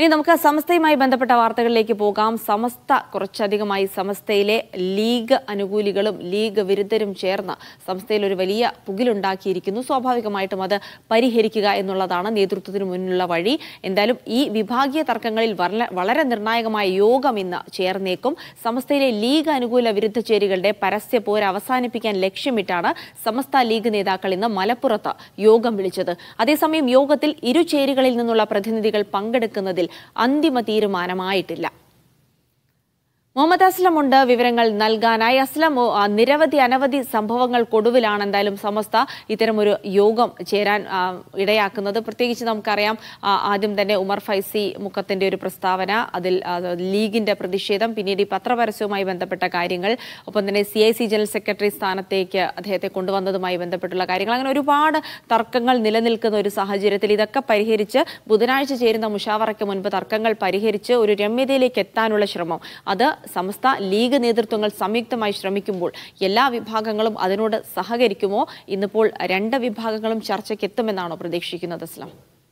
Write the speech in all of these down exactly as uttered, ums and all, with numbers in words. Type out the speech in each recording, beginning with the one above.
ഇനി നമുക്ക് സമസ്തയുമായി ബന്ധപ്പെട്ട വാർത്തകളിലേക്ക് പോകാം. സമസ്ത കുറച്ചധികമായി സമസ്തയിലെ ലീഗ് അനുകൂലികളും ലീഗ് വിരുദ്ധരും ചേർന്ന് സമസ്തയിൽ ഒരു വലിയ പുകിലുണ്ടാക്കിയിരിക്കുന്നു. സ്വാഭാവികമായിട്ടും അത് പരിഹരിക്കുക എന്നുള്ളതാണ് നേതൃത്വത്തിന് മുന്നിലുള്ള വഴി. എന്തായാലും ഈ വിഭാഗീയ തർക്കങ്ങളിൽ വളരെ നിർണായകമായ യോഗം ഇന്ന് ചേർന്നേക്കും. സമസ്തയിലെ ലീഗ് അനുകൂല വിരുദ്ധ ചേരികളുടെ പരസ്യ പോര് അവസാനിപ്പിക്കാൻ ലക്ഷ്യമിട്ടാണ് സമസ്ത ലീഗ് നേതാക്കൾ ഇന്ന് മലപ്പുറത്ത് യോഗം വിളിച്ചത്. അതേസമയം യോഗത്തിൽ ഇരു ചേരികളിൽ നിന്നുള്ള പ്രതിനിധികൾ പങ്കെടുക്കുന്നതിൽ അന്തിമ തീരുമാനമായിട്ടില്ല. മുഹമ്മദ് അസ്ലം ഉണ്ട് വിവരങ്ങൾ നൽകാനായി. അസ്ലം, നിരവധി അനവധി സംഭവങ്ങൾക്കൊടുവിലാണ് എന്തായാലും സമസ്ത ഇത്തരമൊരു യോഗം ചേരാൻ ഇടയാക്കുന്നത്. പ്രത്യേകിച്ച് നമുക്കറിയാം, ആദ്യം തന്നെ ഉമർ ഫൈസി മുക്കത്തിന്റെ ഒരു പ്രസ്താവന, അതിൽ ലീഗിന്റെ പ്രതിഷേധം, പിന്നീട് ഈ പത്രപരസ്യവുമായി ബന്ധപ്പെട്ട കാര്യങ്ങൾ, ഒപ്പം തന്നെ C I C general secretary സ്ഥാനത്തേക്ക് അദ്ദേഹത്തെ കൊണ്ടുവന്നതുമായി ബന്ധപ്പെട്ടുള്ള കാര്യങ്ങൾ, അങ്ങനെ ഒരുപാട് തർക്കങ്ങൾ നിലനിൽക്കുന്ന ഒരു സാഹചര്യത്തിൽ ഇതൊക്കെ പരിഹരിച്ച് ബുധനാഴ്ച ചേരുന്ന മുഷാവറയ്ക്ക് മുൻപ് തർക്കങ്ങൾ പരിഹരിച്ച് ഒരു രമ്യതയിലേക്ക് എത്താനുള്ള ശ്രമം, അത് സമസ്ത ലീഗ് നേതൃത്വങ്ങൾ സംയുക്തമായി ശ്രമിക്കുമ്പോൾ എല്ലാ വിഭാഗങ്ങളും അതിനോട് സഹകരിക്കുമോ? ഇന്നിപ്പോൾ രണ്ട് വിഭാഗങ്ങളും ചർച്ചയ്ക്ക് എത്തുമെന്നാണോ പ്രതീക്ഷിക്കുന്നത് അസ്ലം?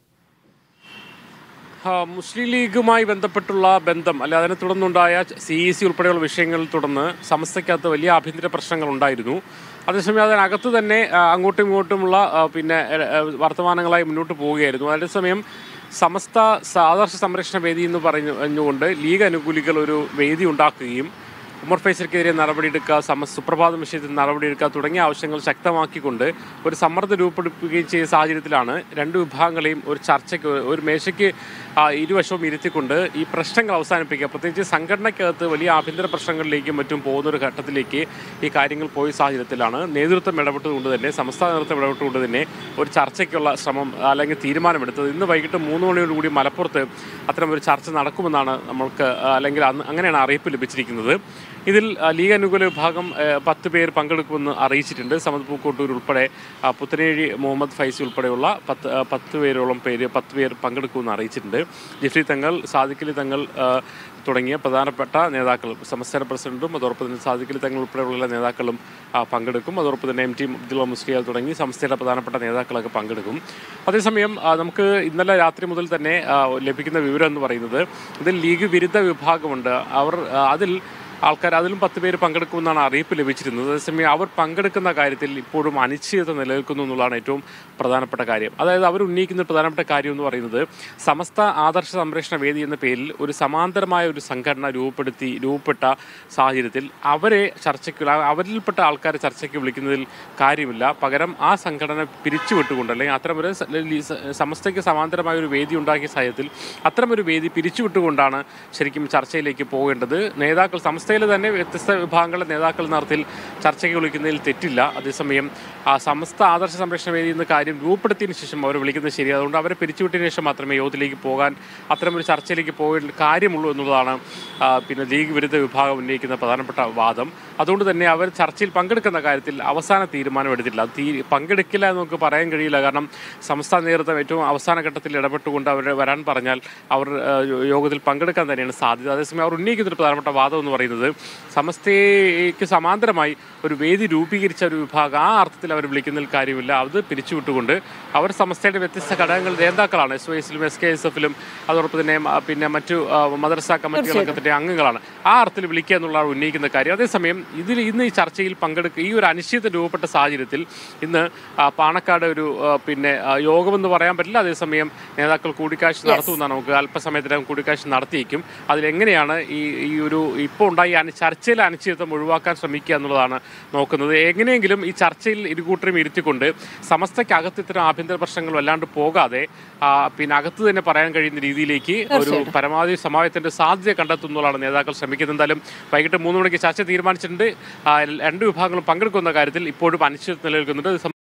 മുസ്ലിം ലീഗുമായി ബന്ധപ്പെട്ടുള്ള ബന്ധം അല്ലെ, അതിനെ തുടർന്നുണ്ടായ സി ഇ സി ഉൾപ്പെടെയുള്ള വിഷയങ്ങളിൽ തുടർന്ന് സമസ്തയ്ക്കകത്ത് വലിയ ആഭ്യന്തര പ്രശ്നങ്ങൾ ഉണ്ടായിരുന്നു. അതേസമയം അതിനകത്ത് തന്നെ അങ്ങോട്ടും ഇങ്ങോട്ടുമുള്ള പിന്നെ വർത്തമാനങ്ങളായി മുന്നോട്ട് പോവുകയായിരുന്നു. അതേസമയം സമസ്ത ആദർശ സംരക്ഷണ വേദി എന്ന് പറഞ്ഞുകൊണ്ട് ലീഗ് അനുകൂലികൾ ഒരു വേദി ഉണ്ടാക്കുകയും ഉമർ ഫൈസലിനെതിരെ നടപടിയെടുക്കുക, സമ സുപ്രഭാതം വിഷയത്തിൽ നടപടിയെടുക്കുക തുടങ്ങിയ ആവശ്യങ്ങൾ ശക്തമാക്കിക്കൊണ്ട് ഒരു സമ്മർദ്ദം രൂപപ്പെടുത്തുകയും ചെയ്ത സാഹചര്യത്തിലാണ് രണ്ട് വിഭാഗങ്ങളെയും ഒരു ചർച്ചയ്ക്ക് ഒരു മേശയ്ക്ക് ഇരുവശവും ഇരുത്തിക്കൊണ്ട് ഈ പ്രശ്നങ്ങൾ അവസാനിപ്പിക്കുക, പ്രത്യേകിച്ച് സംഘടനയ്ക്കകത്ത് വലിയ ആഭ്യന്തര പ്രശ്നങ്ങളിലേക്കും മറ്റും പോകുന്നൊരു ഘട്ടത്തിലേക്ക് ഈ കാര്യങ്ങൾ പോയ സാഹചര്യത്തിലാണ് നേതൃത്വം ഇടപെട്ടുകൊണ്ട് തന്നെ സംസ്ഥാന നേതൃത്വം ഇടപെട്ടുകൊണ്ട് തന്നെ ഒരു ചർച്ചയ്ക്കുള്ള ശ്രമം അല്ലെങ്കിൽ തീരുമാനമെടുത്തത്. ഇന്ന് വൈകിട്ട് മൂന്ന് മണിയോടുകൂടി മലപ്പുറത്ത് അത്തരം ഒരു ചർച്ച നടക്കുമെന്നാണ് നമ്മൾക്ക് അല്ലെങ്കിൽ അന്ന് അങ്ങനെയാണ് അറിയിപ്പ് ലഭിച്ചിരിക്കുന്നത്. ഇതിൽ ലീഗ് അനുകൂല വിഭാഗം പത്ത് പേർ പങ്കെടുക്കുമെന്ന് അറിയിച്ചിട്ടുണ്ട്. സമദ് പൂക്കോട്ടൂർ ഉൾപ്പെടെ പുത്തനേഴി മുഹമ്മദ് ഫൈസി ഉൾപ്പെടെയുള്ള പത്ത് പത്ത് പേരോളം പേര് പത്ത് പേർ പങ്കെടുക്കുമെന്ന് അറിയിച്ചിട്ടുണ്ട്. ജിഫ്രി തങ്ങൾ, സാദിഖലി തങ്ങൾ തുടങ്ങിയ പ്രധാനപ്പെട്ട നേതാക്കൾ, സംസ്ഥാന പ്രസിഡന്റും അതോടൊപ്പം തന്നെ സാദിഖലി തങ്ങൾ ഉൾപ്പെടെയുള്ള നേതാക്കളും പങ്കെടുക്കും. അതോടൊപ്പം തന്നെ എം ടി അബ്ദുള്ള മുസ്ലിയാർ തുടങ്ങി സംസ്ഥയുടെ പ്രധാനപ്പെട്ട നേതാക്കളൊക്കെ പങ്കെടുക്കും. അതേസമയം നമുക്ക് ഇന്നലെ രാത്രി മുതൽ തന്നെ ലഭിക്കുന്ന വിവരം എന്ന് പറയുന്നത് ഇതിൽ ലീഗ് വിരുദ്ധ വിഭാഗമുണ്ട്. അവർ അതിൽ ആൾക്കാർ അതിലും പത്ത് പേര് പങ്കെടുക്കുമെന്നാണ് അറിയിപ്പ് ലഭിച്ചിരുന്നത്. അതേസമയം അവർ പങ്കെടുക്കുന്ന കാര്യത്തിൽ ഇപ്പോഴും അനിശ്ചിതത നിലനിൽക്കുന്നു എന്നുള്ളതാണ് ഏറ്റവും പ്രധാനപ്പെട്ട കാര്യം. അതായത് അവർ ഉന്നയിക്കുന്ന പ്രധാനപ്പെട്ട കാര്യം എന്ന് പറയുന്നത് സമസ്ത ആദർശ സംരക്ഷണ വേദി എന്ന പേരിൽ ഒരു സമാന്തരമായ ഒരു സംഘടന രൂപപ്പെടുത്തി രൂപപ്പെട്ട സാഹചര്യത്തിൽ അവരെ ചർച്ചയ്ക്ക് അവരിൽപ്പെട്ട ആൾക്കാരെ ചർച്ചയ്ക്ക് വിളിക്കുന്നതിൽ കാര്യമില്ല. പകരം ആ സംഘടന പിരിച്ചുവിട്ടുകൊണ്ട് അല്ലെങ്കിൽ അത്തരമൊരു സമസ്തയ്ക്ക് സമാന്തരമായ ഒരു വേദി ഉണ്ടാക്കിയ സാഹചര്യത്തിൽ അത്തരമൊരു വേദി പിരിച്ചുവിട്ടുകൊണ്ടാണ് ശരിക്കും ചർച്ചയിലേക്ക് പോകേണ്ടത്. നേതാക്കൾ സമസ്ത തന്നെ വ്യത്യസ്ത വിഭാഗങ്ങളുടെ നേതാക്കൾ നടത്തിൽ ചർച്ചയ്ക്ക് വിളിക്കുന്നതിൽ തെറ്റില്ല. അതേസമയം ആ സമസ്ത ആദർശ സംരക്ഷണ വേദി എന്ന കാര്യം രൂപപ്പെടുത്തിയതിനു ശേഷം അവർ വിളിക്കുന്നത് ശരി. അതുകൊണ്ട് അവരെ പിരിച്ചുവിട്ടതിന് ശേഷം മാത്രമേ യോഗത്തിലേക്ക് പോകാൻ അത്തരമൊരു ചർച്ചയിലേക്ക് പോകേണ്ട കാര്യമുള്ളൂ എന്നുള്ളതാണ് പിന്നെ ലീഗ് വിരുദ്ധ വിഭാഗം ഉന്നയിക്കുന്ന പ്രധാനപ്പെട്ട വാദം. അതുകൊണ്ട് തന്നെ അവർ ചർച്ചയിൽ പങ്കെടുക്കുന്ന കാര്യത്തിൽ അവസാന തീരുമാനം എടുത്തിട്ടില്ല. തീ പങ്കെടുക്കില്ല എന്ന് നമുക്ക് പറയാൻ കഴിയില്ല. കാരണം സംസ്ഥാന നേതൃത്വം ഏറ്റവും അവസാന ഘട്ടത്തിൽ ഇടപെട്ടുകൊണ്ട് അവർ വരാൻ പറഞ്ഞാൽ അവർ യോഗത്തിൽ പങ്കെടുക്കാൻ തന്നെയാണ് സാധ്യത. അതേസമയം അവർ ഉന്നയിക്കുന്ന ഒരു പ്രധാനപ്പെട്ട വാദം എന്ന് പറയുന്നത് സമസ്തയ്ക്ക് സമാന്തരമായി ഒരു വേദി രൂപീകരിച്ച ഒരു വിഭാഗം ആ അർത്ഥത്തിൽ അവർ വിളിക്കുന്നതിൽ കാര്യമില്ല. അത് പിരിച്ചുവിട്ടുകൊണ്ട് അവർ സമസ്തയുടെ വ്യത്യസ്ത ഘടകങ്ങളുടെ നേതാക്കളാണ്. എസ് വൈ എസിലും എസ് കെ എസ് എഫിലും അതോടൊപ്പം തന്നെ പിന്നെ മറ്റു മദ്രസ കമ്മിറ്റികളൊക്കെ തന്നെ അംഗങ്ങളാണ്. ആ അർത്ഥത്തിൽ വിളിക്കുക എന്നുള്ളതാണ് ഉന്നയിക്കുന്ന കാര്യം. അതേസമയം ഇതിൽ ഇന്ന് ഈ ചർച്ചയിൽ പങ്കെടുക്കുക ഈ ഒരു അനിശ്ചിതത രൂപപ്പെട്ട സാഹചര്യത്തിൽ ഇന്ന് പാണക്കാട് ഒരു പിന്നെ യോഗമെന്ന് പറയാൻ പറ്റില്ല. അതേസമയം നേതാക്കൾ കൂടിക്കാഴ്ച നടത്തുമെന്നാണ് നമുക്ക് അല്പസമയത്തിനകം കൂടിക്കാഴ്ച നടത്തിയേക്കും. അതിലെങ്ങനെയാണ് ഈ ഈ ഒരു ഇപ്പോൾ ഉണ്ടായി ചർച്ചയിലെ അനിശ്ചിതത്വം ഒഴിവാക്കാൻ ശ്രമിക്കുക എന്നുള്ളതാണ് നോക്കുന്നത്. എങ്ങനെയെങ്കിലും ഈ ചർച്ചയിൽ ഇരുകൂട്ടരും ഇരുത്തിക്കൊണ്ട് സമസ്തയ്ക്കകത്ത് ഇത്തരം ആഭ്യന്തര പ്രശ്നങ്ങൾ വല്ലാണ്ട് പോകാതെ പിന്നെ അകത്ത് തന്നെ പറയാൻ കഴിയുന്ന രീതിയിലേക്ക് ഒരു പരമാവധി സമാധാനത്തിന്റെ സാധ്യത കണ്ടെത്തുന്നതാണ് നേതാക്കൾ ശ്രമിക്കുന്നത്. എന്തായാലും വൈകിട്ട് മൂന്ന് മണിക്ക് ചർച്ച തീരുമാനിച്ചിട്ടുണ്ട്. രണ്ട് വിഭാഗങ്ങളും പങ്കെടുക്കുന്ന കാര്യത്തിൽ ഇപ്പോഴും അനിശ്ചിതത്വം നിലനിൽക്കുന്നുണ്ട്.